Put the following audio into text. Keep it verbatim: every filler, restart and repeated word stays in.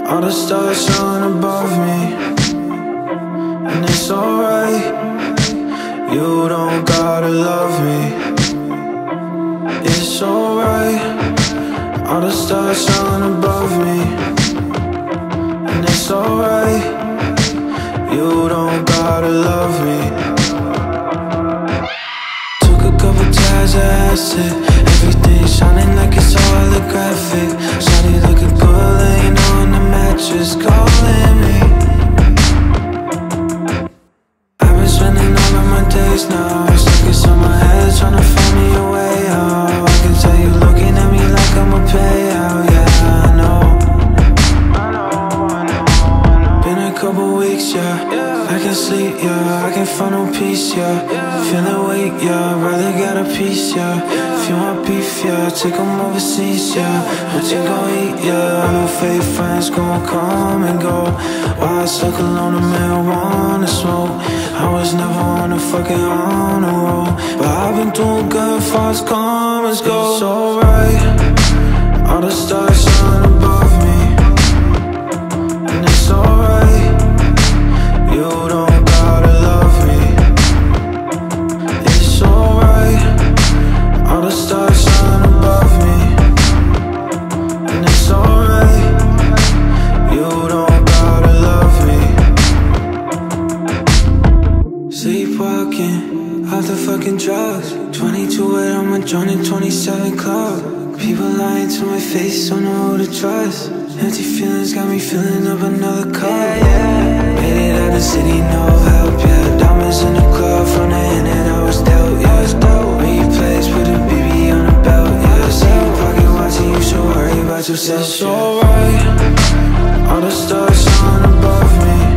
All the stars shine above me, and it's alright. You don't gotta love me, it's alright. All the stars shine above me, and it's alright. You don't gotta love me. Took a couple tabs of acid, everything shining like it's holographic. Shawty looking good, laying on the mattress, calling me. I've been spending all of my days now stuck inside my head, trying to find me a way out. I can tell you looking at me like I'm a payout. Yeah, I know. Been a couple weeks, yeah, I can sleep, yeah, I can find no peace, yeah. Feeling weak, yeah, rather get a piece, yeah. If you want beef, yeah, take them overseas, yeah. What you gon' eat, yeah, I know fake friends gon' come and go. Why I stuck alone, a man wanna smoke. I was never on a fucking honor roll, but I've been doing good, far as commas go. It's alright, all the stars shine above me, and it's alright. You don't gotta love me, it's alright. All the stars shine above me, and it's alright. You don't gotta love me. Sleepwalking, off the fucking drugs. Twenty-two and I'm a joint twenty-seven club. People lying to my face, don't know who to trust. Empty feelings got me filling up another cup. Yeah, yeah. Made it out the city, no help, yeah. Diamonds in the club, from the end and I was dealt, yeah. Replays, put a B B on the belt, yeah. See you pocket watching, you should worry about yourself. It's alright, all the stars shine above me,